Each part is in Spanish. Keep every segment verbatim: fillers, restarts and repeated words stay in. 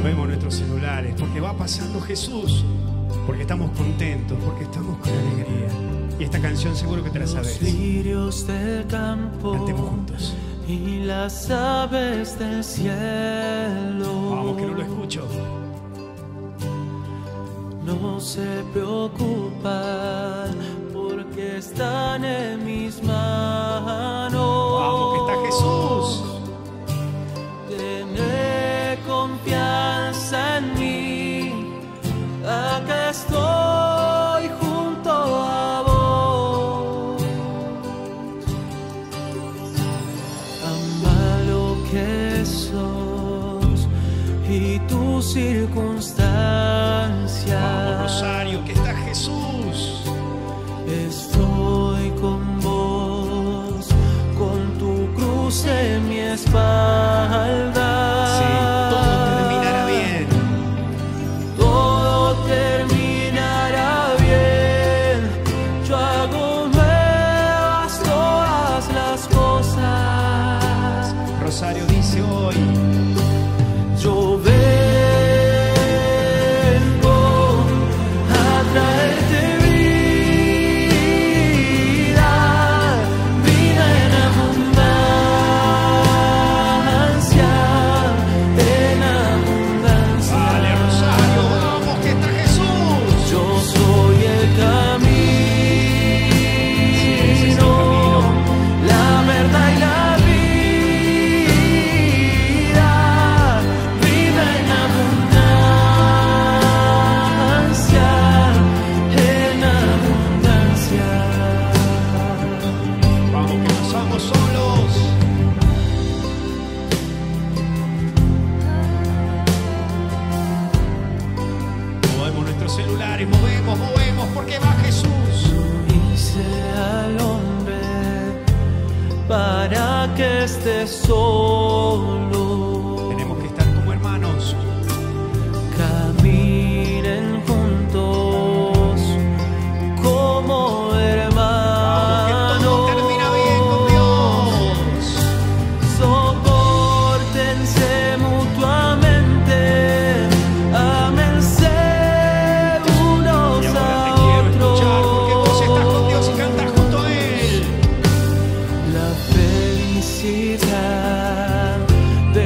movemos nuestros celulares, porque va pasando Jesús, porque estamos contentos, porque estamos con alegría. Y esta canción seguro que te la sabes. Los lirios del campo Cantemos juntos. y las aves del cielo. Vamos, que no lo escucho. No se preocupan porque están en mis manos. Vamos, que está Jesús. Tené confianza en mí, acá estoy junto a vos. Ama lo que sos y tu circunstancia. Vamos, Rosario, que está Jesús. Estoy con vos, con tu cruz en mi espalda. Sí, todo terminará bien. Todo terminará bien. Yo hago nuevas todas las cosas. Rosario dice hoy. Yo vengo a traerte vida, vida en abundancia, en abundancia. Vale, Rosario, vamos, que está Jesús. Yo soy el camino, Sí, ese es el camino. la verdad y la vida, vida en abundancia, en abundancia. Vamos, que no somos solos. Movemos nuestros celulares, movemos, movemos, porque va Jesús. Hice al hombre para que esté solo. Tenemos que estar como hermanos. Caminen juntos como Vamos, que todo hermanos. termina bien con Dios. Sopórtense mutuamente, ámense unos Y ahora a te quiero escuchar, porque vos estás con otros. Dios y cantas junto a Él. La felicidad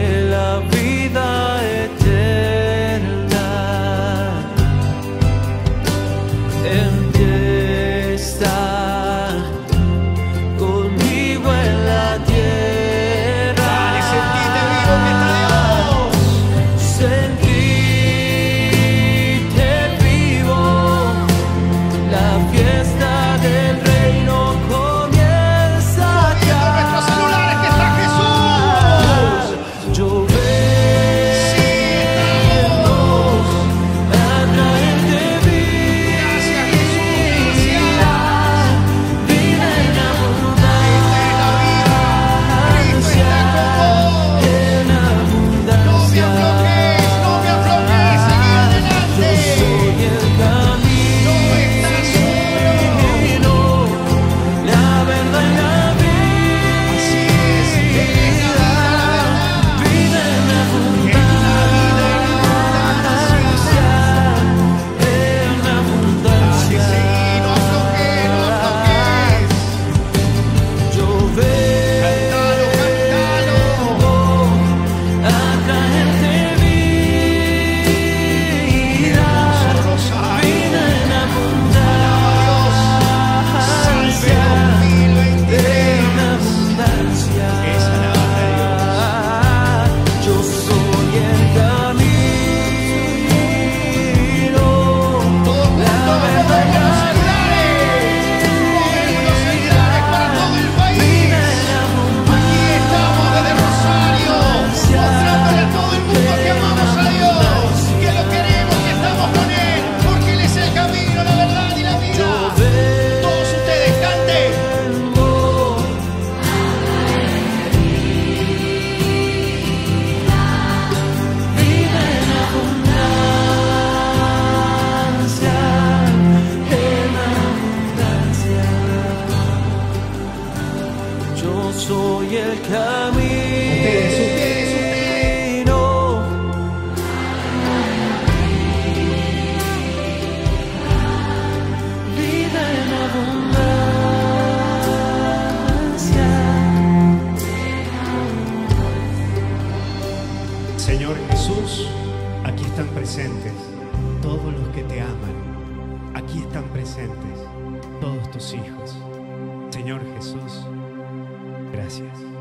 están presentes todos los que te aman. Aquí están presentes todos tus hijos. Señor Jesús, gracias.